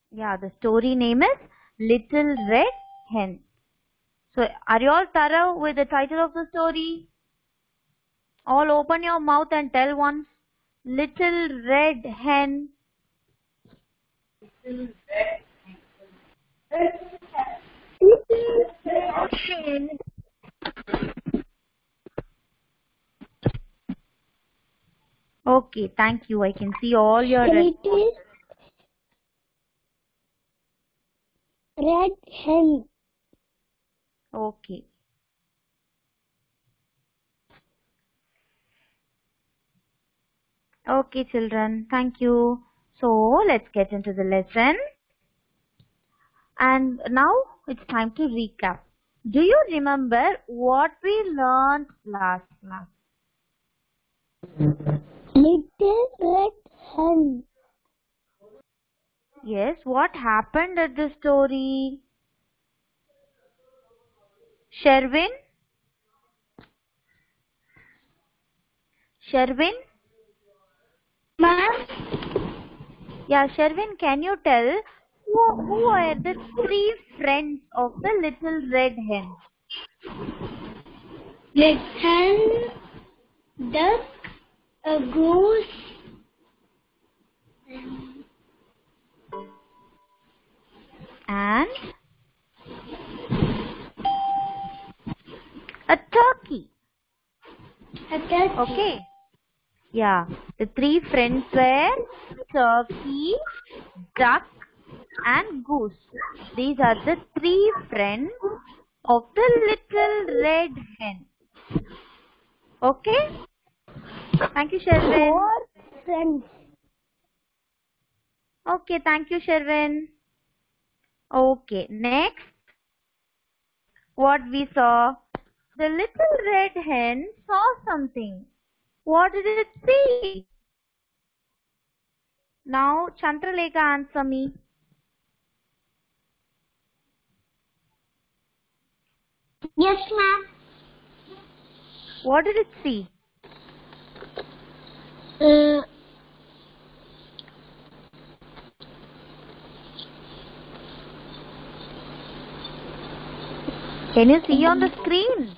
Yeah, the story name is Little Red Hen. So, are you all thorough with the title of the story? All open your mouth and tell once. Little Red Hen. Little red hen. Okay, thank you. I can see all your Little red hen. Okay. Okay, children. Thank you. So, let's get into the lesson. And now it's time to recap. Do you remember what we learned last class? Little red hen. Yes, what happened at the story? Sherwin? Sherwin? Ma'am? Yeah, Sherwin, can you tell who are the three friends of the little red hen? Red hen, duck, a goose, And a turkey. a turkey. Okay. Yeah, the three friends were turkey, duck, and goose. These are the three friends of the little red hen. Okay? Thank you, Sherwin. 4 friends. Okay, thank you, Sherwin. Okay, next, what we saw? The little red hen saw something. What did it see? Now, Chandralekha, answer me. Yes, ma'am. What did it see? Can you see on the screen?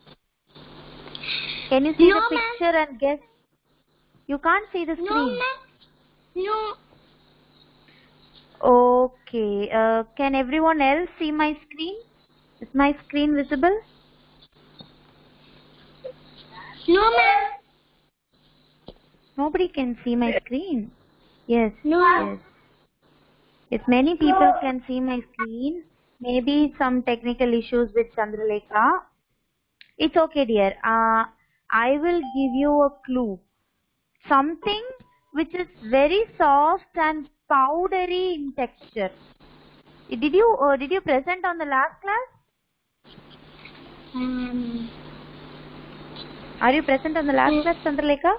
Can you see No, the picture and guess? You can't see the No, screen. ma'am. No. Okay. Can everyone else see my screen? Is my screen visible? No, ma'am. Nobody can see my screen. Yes. No. Yes. If many people can see my screen, maybe some technical issues with Chandralekha. It's okay, dear. I will give you a clue. Something which is very soft and powdery in texture. Did you present on the last class? Are you present on the last class, Chandralekha?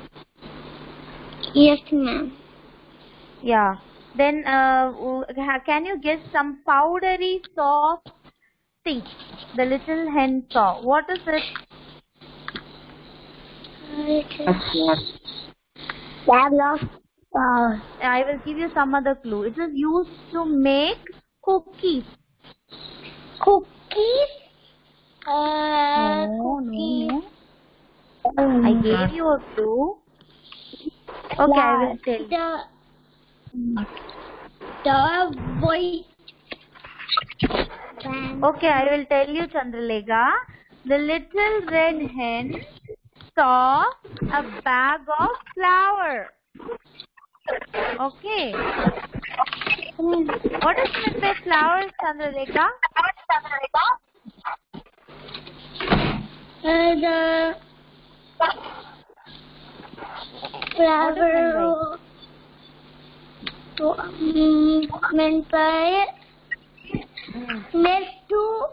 Yes, ma'am. Yeah. Then can you guess some powdery soft thing the little hen saw? What is it? I will give you some other clue. It is used to make cookies. Cookies? No. I gave you a clue. Okay, I will tell you. The white. Okay, I will tell you, Chandralekha. The little red hen saw a bag of flour. Okay. What is meant by flour, Chandralekha? The flour meant by meant to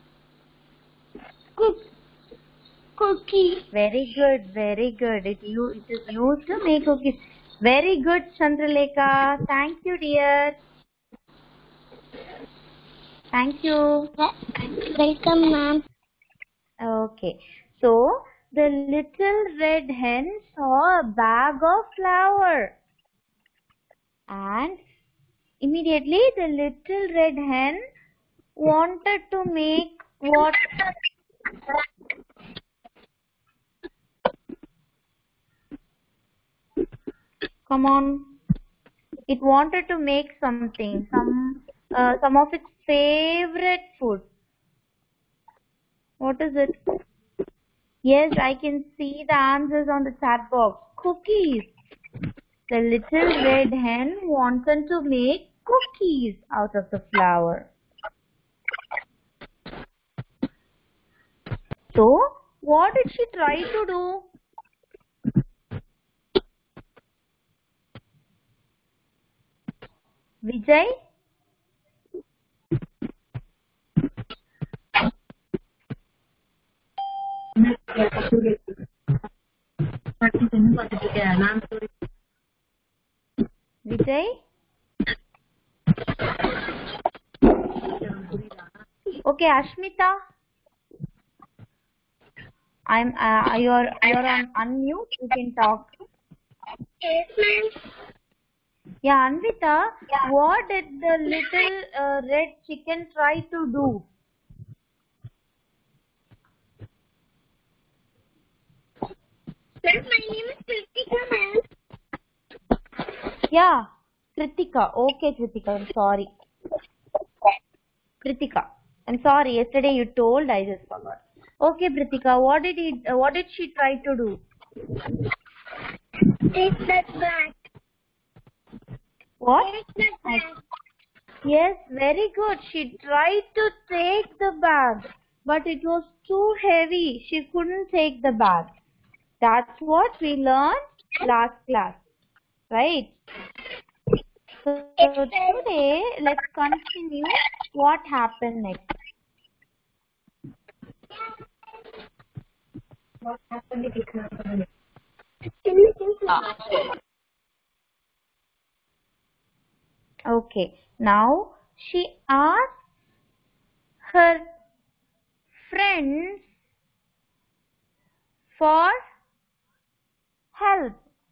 cook cookie. Very good, very good. It is used to make cookies. Very good, Chandralekha. Thank you, dear. Thank you. Welcome, ma'am. Okay. So, the little red hen saw a bag of flour. And Immediately the little red hen wanted to make what? Come on. It wanted to make something, some of its favorite food. What is it? Yes, I can see the answers on the chat box. Cookies. The little red hen wanted to make cookies out of the flour. So, what did she try to do? Vijay? Vijay? Okay, Ashmita. You're on unmute. You can talk. Yes, ma'am. Yeah, Anvita. What did the little red chicken try to do? Ma'am, my name is Kritika, ma'am. Yeah, Kritika. Okay, Kritika. I'm sorry. Kritika. I'm sorry. Yesterday you told. I just forgot. Okay, Kritika. What did she try to do? Take that back. What? Take that back. Yes, very good. She tried to take the bag, but it was too heavy. She couldn't take the bag. That's what we learned last class, right? So today, let's continue what happened next. What happened? Okay, now she asked her friends for help.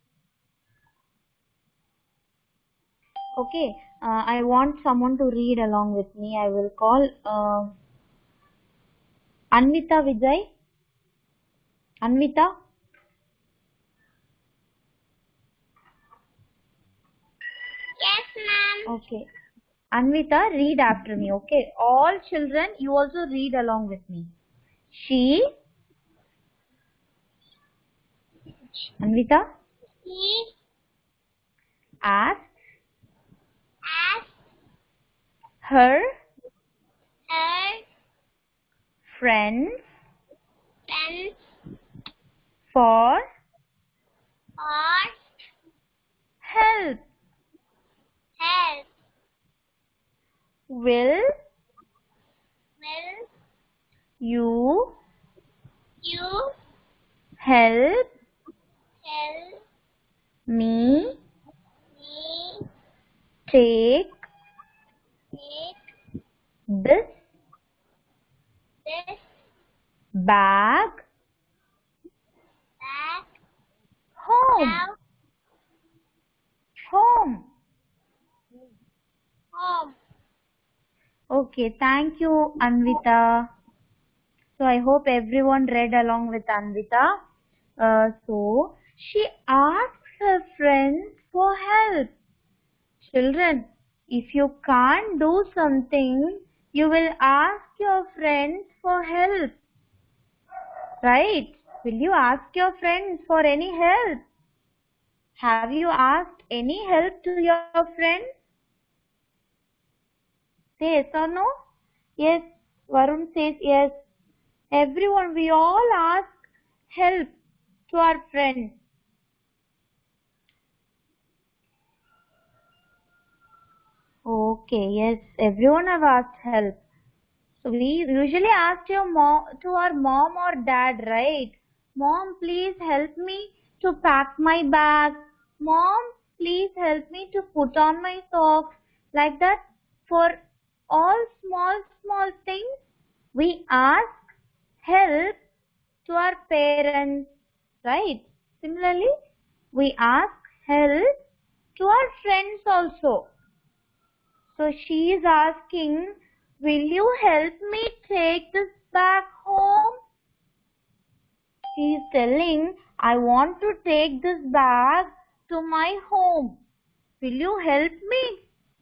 Okay, I want someone to read along with me. I will call Anvita Vijay. Anvita? Yes, ma'am. Okay. Anvita, read after me, okay? All children, you also read along with me. She, Anvita, He asked asked her her friends friends for for help. help. Will you You help help me me take take this this bag back home? out Home. home? Okay, thank you, Anvita. So I hope everyone read along with Anvita. So she asks her friends for help. Children, if you can't do something, you will ask your friends for help. Right? Will you ask your friends for any help? Have you asked any help to your friends? Say yes or no? Yes. Varun says yes. Everyone, we all ask help to our friends. Okay, yes, everyone have asked help. So we usually ask to our mom or dad, right? Mom, please help me to pack my bag. Mom, please help me to put on my socks. Like that, for all small things, we ask help to our parents, right? Similarly, we ask help to our friends also. So she is asking, will you help me take this bag home? She is telling, I want to take this bag to my home. Will you help me?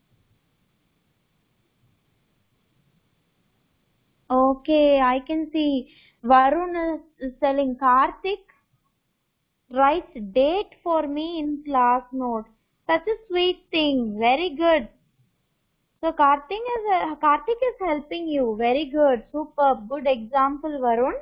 Okay, I can see Varun is telling Karthik writes date for me in class notes. Such a sweet thing. Very good. So Karthik is helping you. Very good. Superb. Good example, Varun.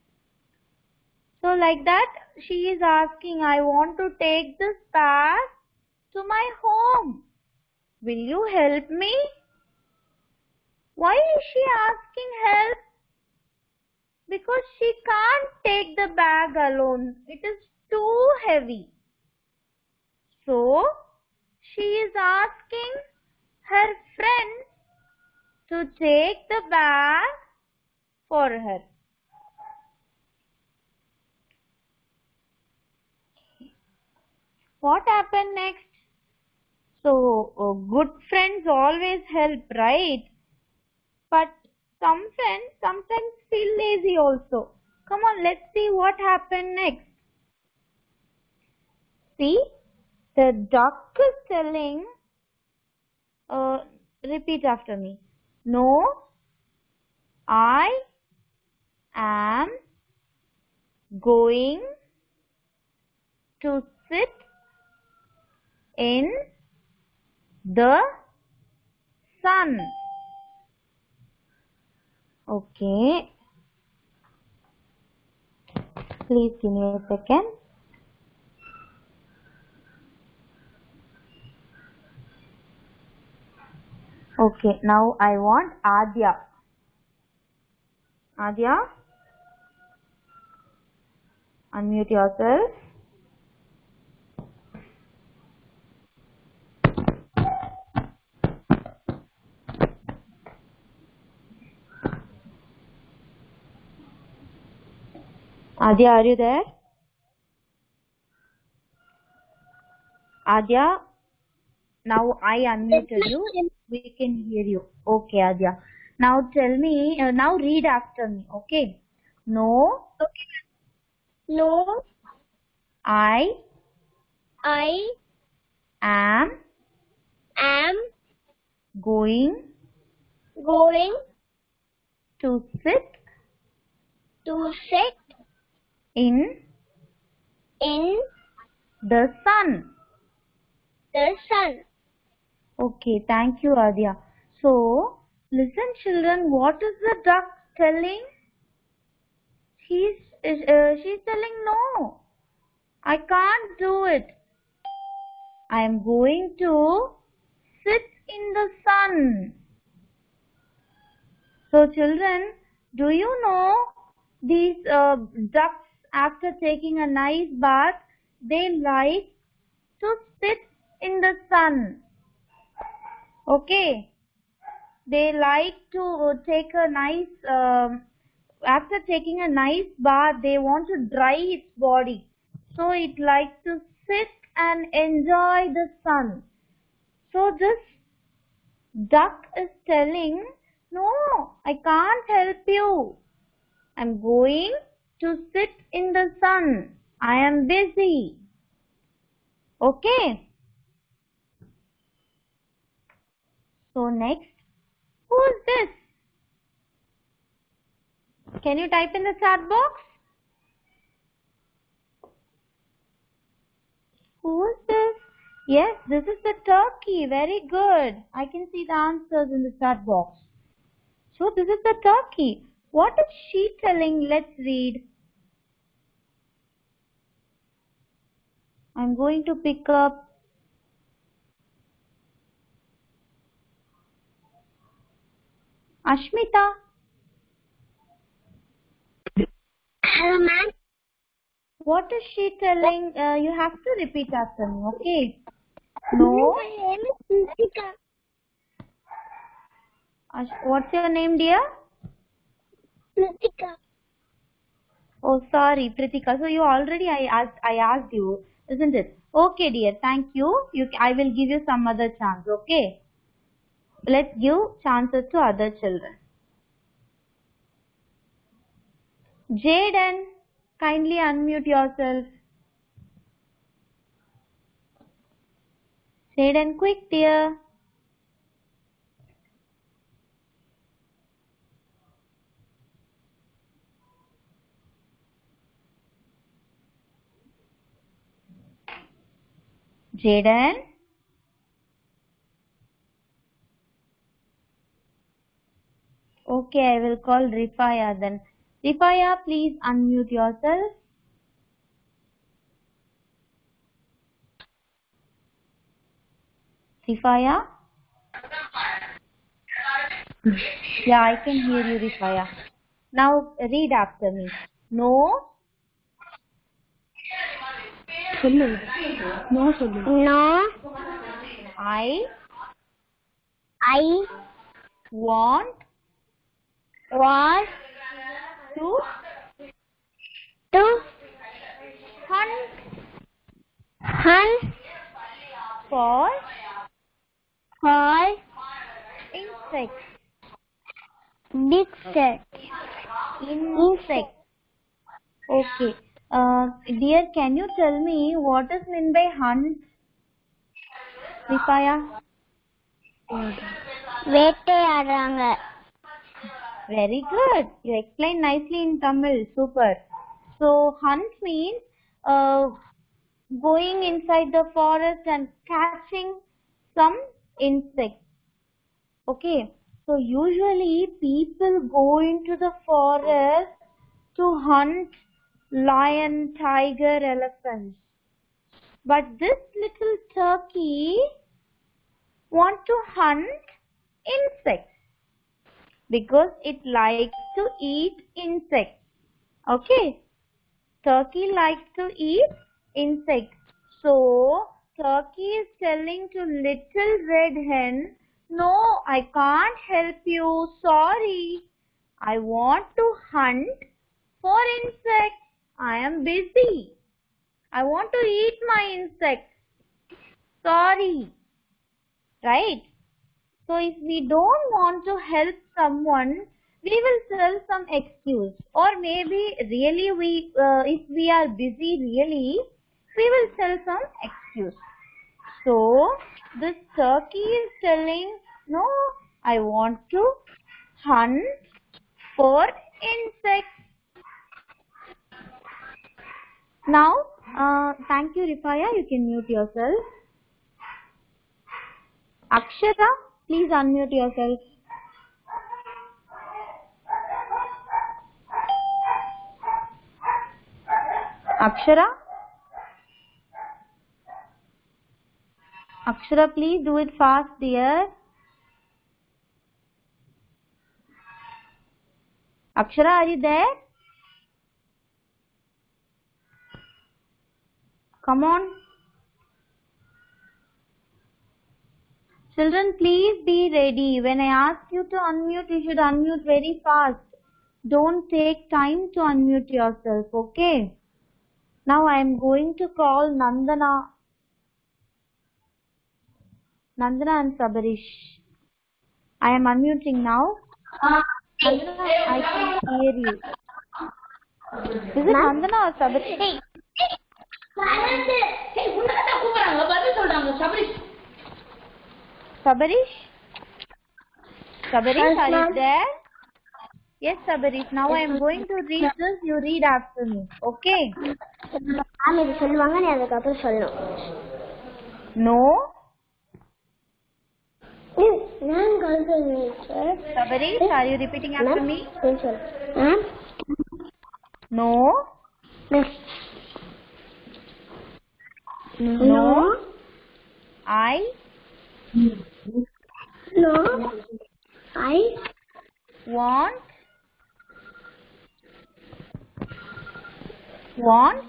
So like that, she is asking, I want to take this bag to my home. Will you help me? Why is she asking help? Because she can't take the bag alone. It is too heavy. So, she is asking her friend to take the bag for her. What happened next? So, good friends always help, right? But some friends sometimes feel lazy also. Come on, let's see what happened next. See, the duck is telling, repeat after me. No, I am going to sit in the sun. Okay. Please give me a second. Okay, now I want Adya. Adya, unmute yourself. Adya, are you there? Adya, now I unmuted you. We can hear you. Okay, Adya. Now tell me, now read after me. Okay. No. No, I am am going going to sit to sit in in the sun. the sun. Okay, thank you, Adya. So, listen, children, what is the duck telling? She's telling, no, I can't do it. I am going to sit in the sun. So, children, do you know these ducks, after taking a nice bath, they like to sit in the sun. Okay. They like to take a nice, after taking a nice bath, they want to dry its body. So it likes to sit and enjoy the sun. So this duck is telling, no, I can't help you. I'm going to sit in the sun. I am busy. Okay. So next, who is this? Can you type in the chat box? Who is this? Yes, this is the turkey. Very good. I can see the answers in the chat box. So this is the turkey. What is she telling? Let's read. I'm going to pick up Ashmita. Hello, ma'am. What is she telling? You have to repeat after me, okay? No. My name is Pritika. What's your name, dear? Pritika. Oh, sorry, Pritika. So you already I asked you, isn't it? Okay, dear. Thank you. I will give you some other chance. Okay. let's give chances to other children. Jaden, kindly unmute yourself. Jaden, quick dear. Jaden. Okay, I will call Rifaya then. Rifaya, please unmute yourself. Rifaya? Yeah, I can hear you, Rifaya. Now read after me. No. No. I I want want to to hunt hunt for for insects. Insect. Okay. Dear, can you tell me what is meant by hunt? Rifaya? வேட்டையாடுறாங்க. Very good. You explained nicely in Tamil. Super. So hunt means going inside the forest and catching some insects. Okay. So usually people go into the forest to hunt lion, tiger, elephants. But this little turkey wants to hunt insects because it likes to eat insects. Okay. Turkey likes to eat insects. So turkey is telling to little red hen, no, I can't help you. Sorry. I want to hunt for insects. I am busy. I want to eat my insects. Sorry. Right? So if we don't want to help someone, we will tell some excuse. Or maybe really if we are busy really, we will tell some excuse. So this turkey is telling, no, I want to hunt for insects. Now, thank you, Rifaya. You can mute yourself. Akshara, please unmute yourself. Akshara? Akshara, please do it fast, dear. Akshara, are you there? Come on. Children, please be ready. When I ask you to unmute, you should unmute very fast. Don't take time to unmute yourself, okay? Now I am going to call Nandana. Nandana and Sabarish. I am unmuting now. Nandana, I can hear you. Is it Nandana or Sabarish? Sabarish? Sabarish, are you there? Yes, Sabarish. Now I am going to read this. You read after me. Okay? இது சொல்லுவாங்க, நீ அதுக்கப்புறம் சொல்லணும். No. நான் Sabarish, are you repeating after me? No. No. I. No. I Want. Want.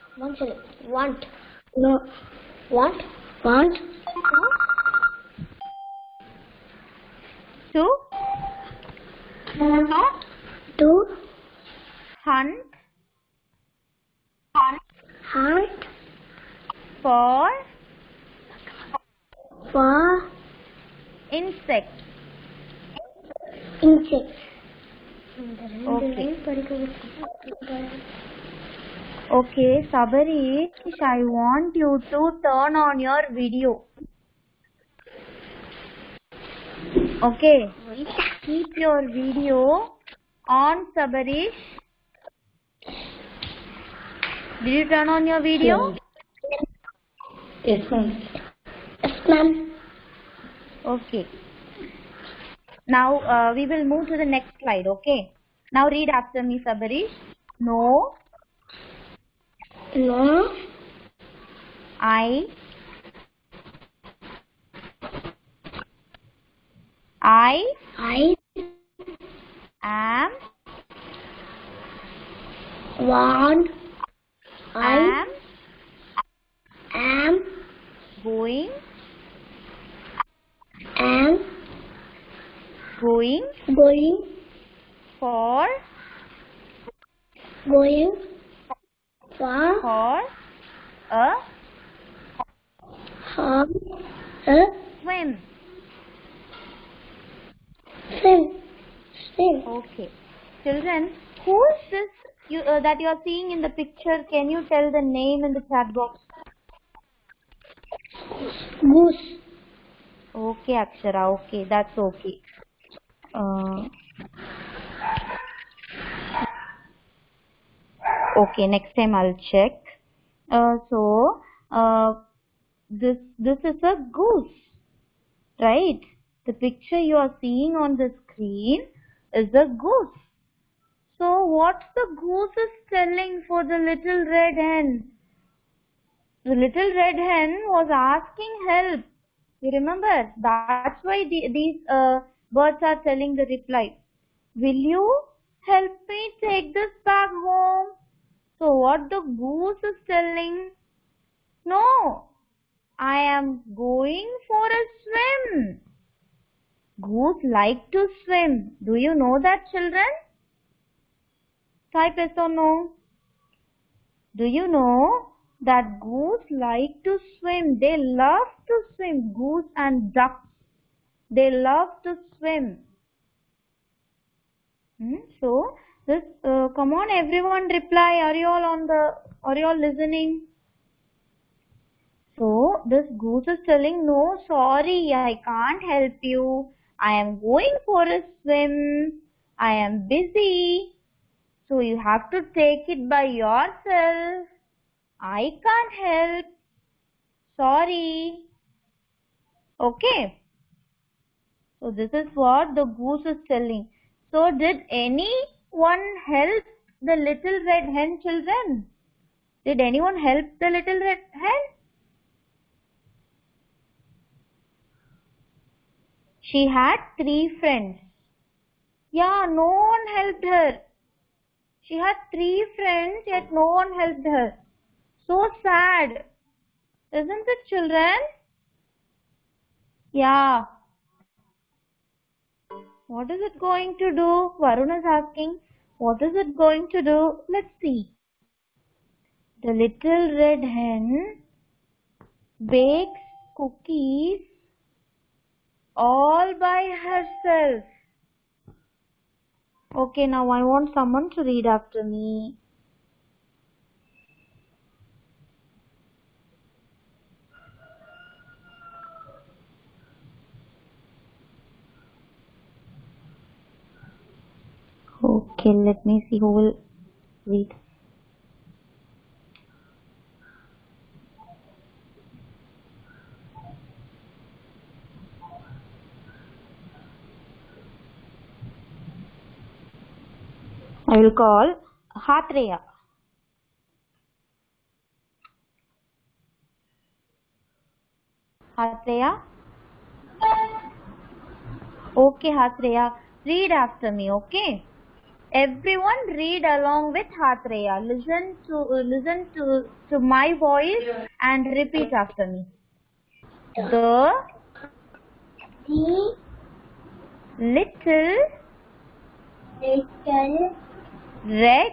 No. Want. To. To. Hunt. For. Insect. Insect. Okay. Okay, Sabarish, I want you to turn on your video. Okay. Keep your video on, Sabarish. Did you turn on your video? Yes, ma'am. Yes, ma'am. Okay. Now we will move to the next slide. Okay. Now read after me, Sabarish. No. No. I am want. I am going for a swim. Swim. Okay. Children, who is this that you are seeing in the picture? Can you tell the name in the chat box? Goose. Okay, Akshara. Okay, that's okay. Okay, next time I'll check. This is a goose, right? The picture you are seeing on the screen is a goose. So what the goose is telling for the little red hen? The little red hen was asking help. You remember? That's why these birds are telling the reply. Will you help me take this bag home? So what the goose is telling? No, I am going for a swim. Goose like to swim. Do you know that, children? Type yes or no. Do you know that goose like to swim? They love to swim. Goose and ducks, they love to swim. So this come on everyone, reply. Are you all listening? So this goose is telling, no, sorry, I can't help you. I am going for a swim. I am busy. So you have to take it by yourself. I can't help. Sorry. Okay. So this is what the goose is telling. So did anyone help the little red hen, children? Did anyone help the little red hen? She had 3 friends. Yeah, no one helped her. She had 3 friends, yet no one helped her. So sad. Isn't it, children? Yeah. What is it going to do? Varun is asking. What is it going to do? Let's see. The little red hen bakes cookies all by herself. Okay, now I want someone to read after me. Okay, let me see who will read. I will call Hatreya. Hatreya? Okay, Hatreya. Read after me, okay? Everyone read along with Hatreya. Listen to my voice and repeat after me. The little red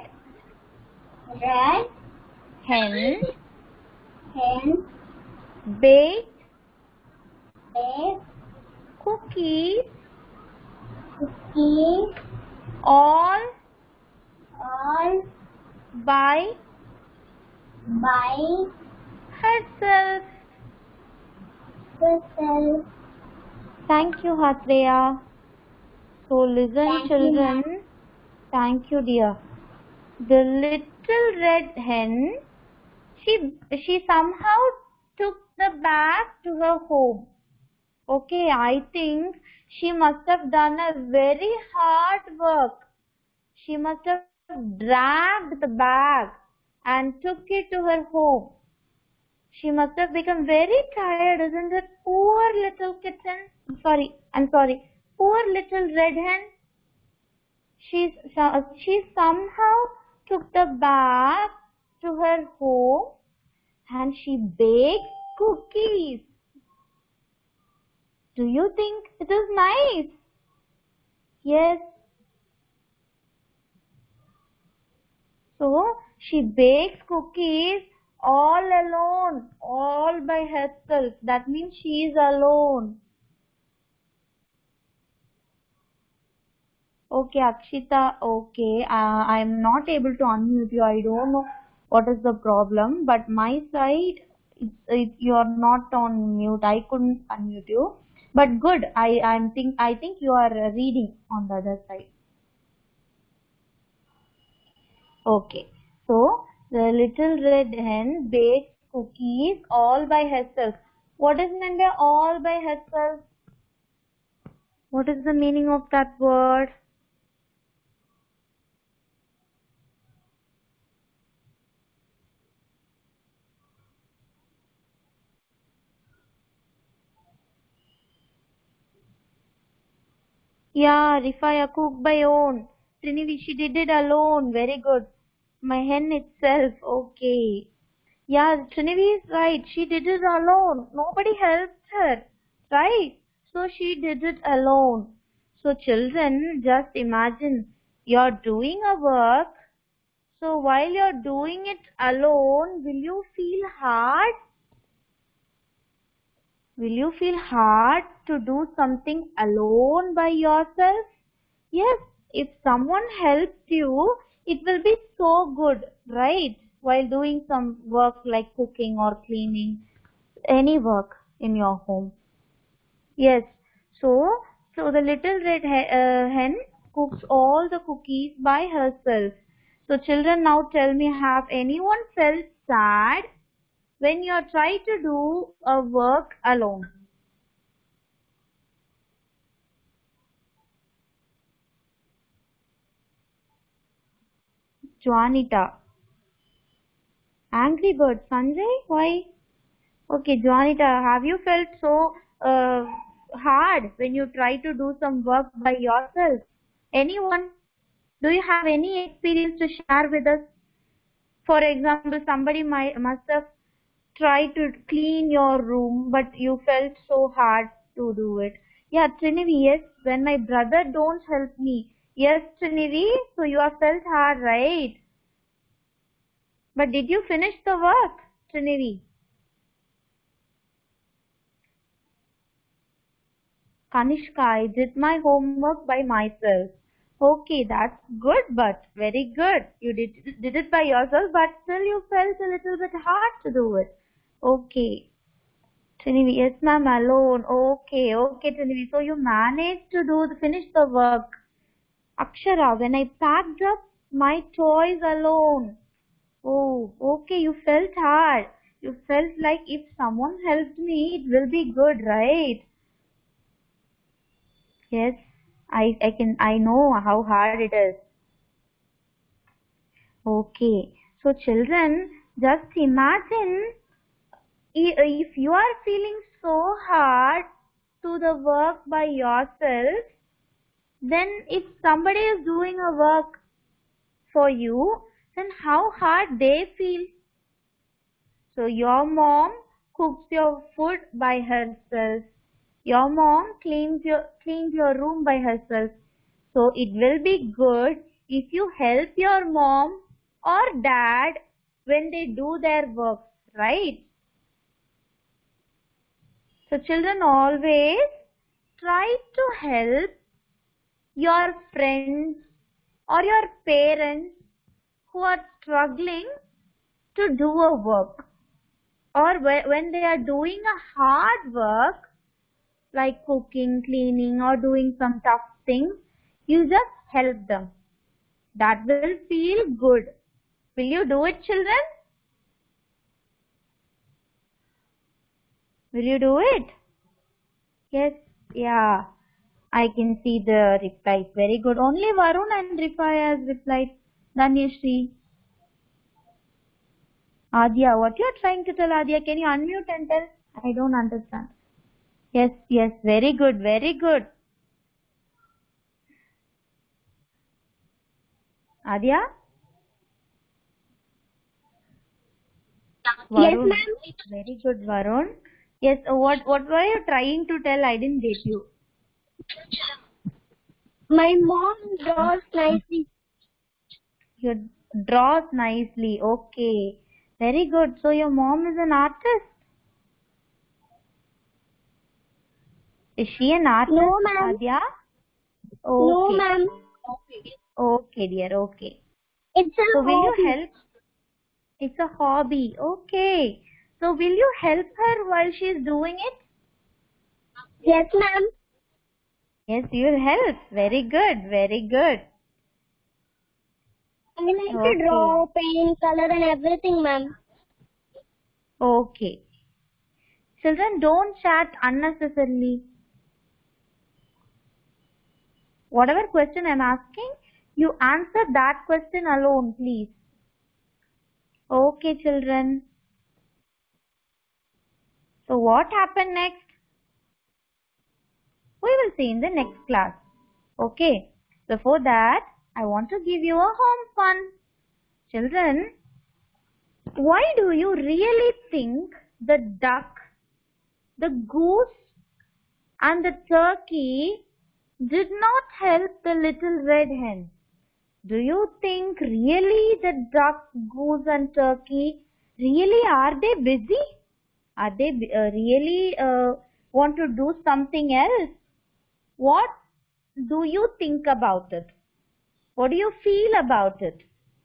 hen baked cookies cookies all all by by herself. herself. Thank you, Hatreya. So listen, Thank you, children. ma'am. Thank you, dear. The little red hen, she somehow took the bag to her home. Okay, I think she must have done a very hard work. She must have dragged the bag and took it to her home. She must have become very tired, isn't it? Poor little kitten. I'm sorry. Poor little red hen. She somehow took the bag to her home and she baked cookies. Do you think it is nice? Yes. So she bakes cookies all alone, all by herself. That means she is alone. Okay, Akshita, okay. I'm not able to unmute you. I don't know what is the problem, but my side, you are not on mute. I couldn't unmute you. But good. I think you are reading on the other side. Okay. So the little red hen bakes cookies all by herself. What is meant by all by herself? What is the meaning of that word? Yeah, Rifaya cooked by own. Trinivi, she did it alone. Very good. My hen itself. Okay. Yeah, Trinivi is right. She did it alone. Nobody helped her. Right? So she did it alone. So children, just imagine you're doing a work. So while you're doing it alone, will you feel hard? Will you feel hard to do something alone by yourself? Yes, if someone helps you, it will be so good, right? While doing some work like cooking or cleaning, any work in your home. Yes, so the little red hen cooks all the cookies by herself. So children, now tell me, have anyone felt sad when you try to do a work alone? Juanita. Angry Bird. Sanjay, why? Okay, Juanita, have you felt so hard when you try to do some work by yourself? Anyone? Do you have any experience to share with us? For example, somebody must have tried to clean your room, but you felt so hard to do it. Yeah, Trinivi, yes, when my brother don't help me. Yes, Trinivi, so you have felt hard, right? But did you finish the work, Trinivi? Kanishka, I did my homework by myself. Okay, that's good, but very good. You did it by yourself, but still you felt a little bit hard to do it. Okay. Trinivi, yes ma'am, alone. Okay, Trinivi. So you managed to finish the work. Akshara, when I packed up my toys alone. Oh, okay, you felt hard. You felt like if someone helped me, it will be good, right? Yes, I know how hard it is. Okay, so children, just imagine if you are feeling so hard to the work by yourself, then if somebody is doing a work for you, then how hard they feel. So your mom cooks your food by herself. Your mom cleans your room by herself. So it will be good if you help your mom or dad when they do their work, right? So children, always try to help your friends or your parents who are struggling to do a work, or when they are doing a hard work like cooking, cleaning, or doing some tough things, you just help them. That will feel good. Will you do it, children? Will you do it? Yes, yeah. I can see the replies. Very good. Only Varun and Rifaya has replied. Danyashri. Adya, what you are trying to tell, Adya? Can you unmute and tell? I don't understand. Yes, yes. Very good, very good. Adya? Yes, Varun. ma'am. Very good, Varun. Yes, what were you trying to tell? I didn't get you. My mom draws nicely. You draws nicely. Okay. Very good. So your mom is an artist? Is she an artist, No, ma'am. Adya? No, Okay. ma'am. Okay, dear. Okay. It's a So will you hobby. help? It's a hobby. Okay. So will you help her while she is doing it? Yes, ma'am. Yes, you will help. Very good. Very good. I like to Okay. draw, paint, color and everything, ma'am. Okay. Children, don't chat unnecessarily. Whatever question I'm asking, you answer that question alone, please. Okay, children. So what happened next? We will see in the next class. Okay. Before that, I want to give you a home fun. Children, why do you really think the duck, the goose, and the turkey did not help the little red hen? Do you think really the duck, goose, and turkey really are they busy? Are they really want to do something else? What do you think about it? What do you feel about it?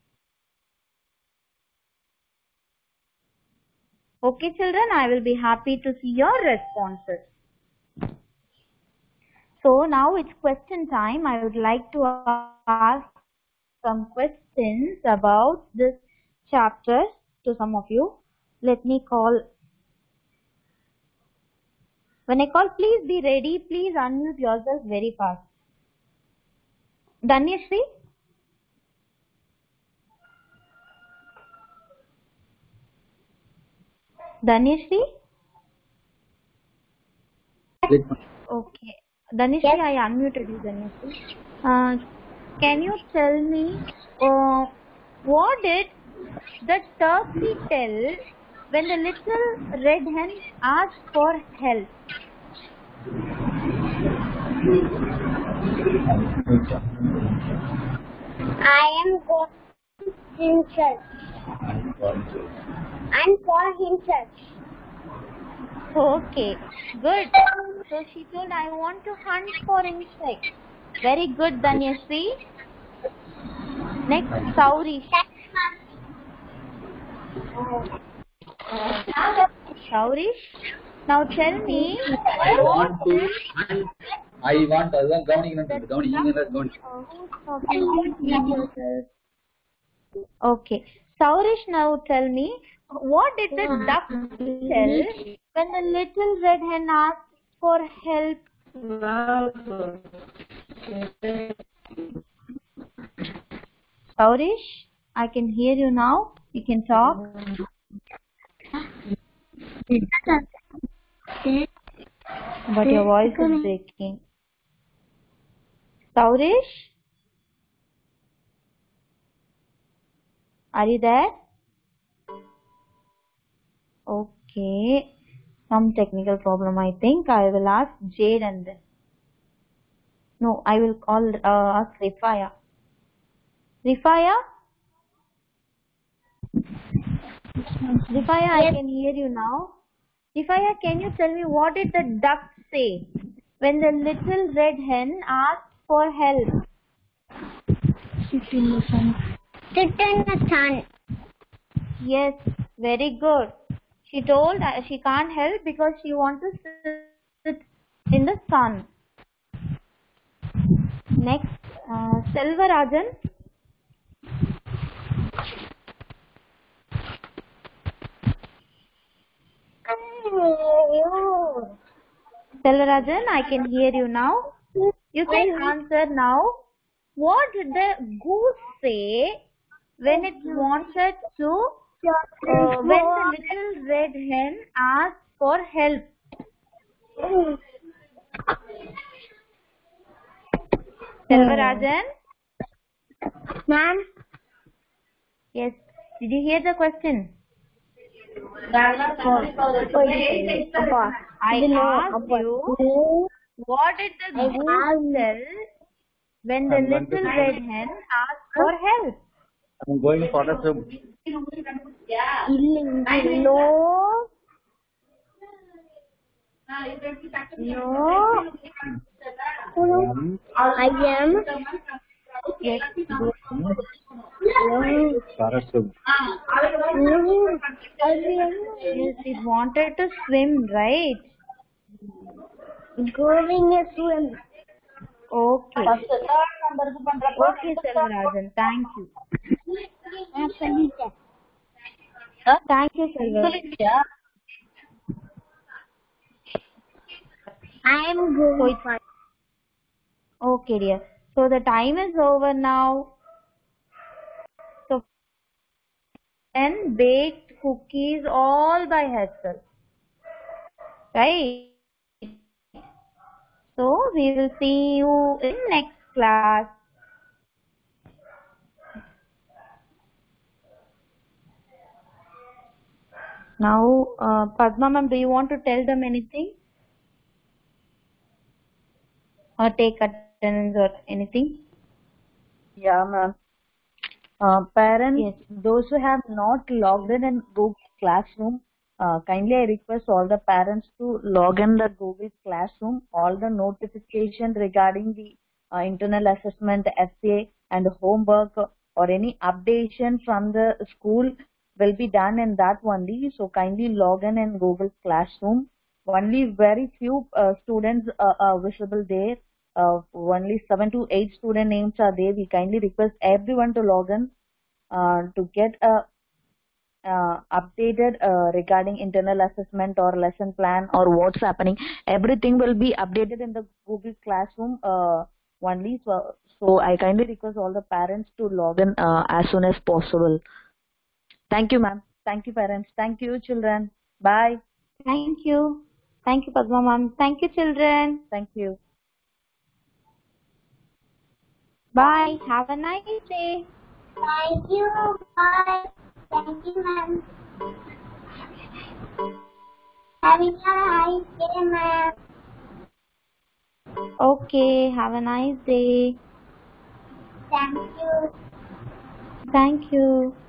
Okay, children, I will be happy to see your responses. So now it's question time. I would like to ask some questions about this chapter to some of you. Let me call. When I call, please be ready. Please unmute yourself very fast. Danyashri? Danyashri? Okay. Danyashri, Yes. I unmuted you, Danyashri. Can you tell me what did the turkey tell when the little red hen asked for help? I am going himself. And for himself. Okay, good. So she told, I want to hunt for insects. Very good, Danyashri. Next, Saurish. Saurish, now tell me. I want அதுதான் கவனிக்கணும் கவனி நீங்க தான் கவனி. Okay, Saurish, now tell me, what did the duck tell when the little red hen asked for help? Saurish, I can hear you now. You can talk. But your voice is breaking. Saurish? Are you there? Okay. Some technical problem, I think. I will ask Jade and then. No, I will call ask Rifaya. Rifaya? Rifaya, I can hear you now. Rifaya, can you tell me what did the duck say when the little red hen asked for help? Sit in the sun. Sit in the sun. Yes, very good. She told she can't help because she wants to sit in the sun. Next, Selvarajan. Selvarajan, I can hear you now. You can answer now. What did the goose say when it wanted to, when the little red hen asked for help? Selvarajan? Ma'am? Yes. Did you hear the question? I asked you, what did the goose tell when the little red hen asked for help? I'm going for the soup. No. I am. Yes. For a soup. Yes, it wanted to swim, right? Going a swim. Okay. Okay, Selvarajan. Thank you. Thank you, Selvarajan. I am going for. Okay, dear. So the time is over now. So, and baked cookies all by herself. Right? So we will see you in next class. Now, Padma ma'am, do you want to tell them anything? Or take attendance or anything? Yeah, ma'am. Parents, Yes. those who have not logged in Google Classroom, kindly I request all the parents to log in the Google Classroom. All the notification regarding the internal assessment, essay, and homework or any updation from the school will be done in that only. So kindly log in Google Classroom. Only very few students are visible there. Only 7 to 8 student names are there. We kindly request everyone to log in to get a updated regarding internal assessment or lesson plan or what's happening. Everything will be updated in the Google Classroom only. So I kindly request all the parents to log in as soon as possible. Thank you, ma'am. Thank you, parents. Thank you, children. Bye. Thank you. Thank you, Padma ma'am. Thank you, children. Thank you. Bye. Have a nice day. Thank you. Bye. Thank you, ma'am. Having a nice day, ma'am. Okay. Have a nice day. Thank you. Thank you.